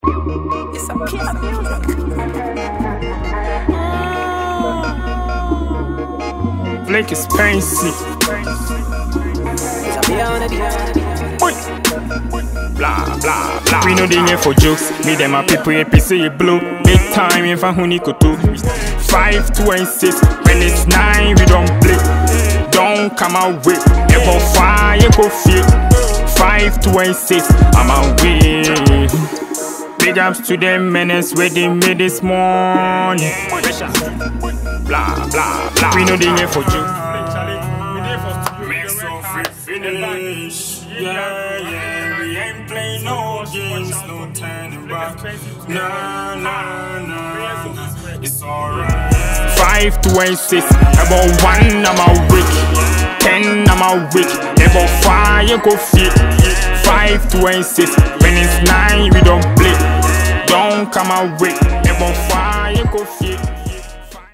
It's a piece of music. Flick is fancy. Blah blah blah. We know they here for jokes. Me them a people a piece of blue. Big time if I honey go to 5, 2 and 6. When it's 9 we don't play. Don't come out with ever fire go feel. 5, 2 and 6. I'm away. Big ups to them menace where they made this morning. Blah blah blah. We know they here for jokes. Make some free finish. Yeah, yeah, we ain't playing no games, no turning back. Nah, nah, nah, it's alright. 5, 2 and 6, about 1 I'm awake. 10 I'm awake, about 5 you go fit. 5, 2 and 6, when it's 9 we don't play. Don't come awake, about 5 you go fit.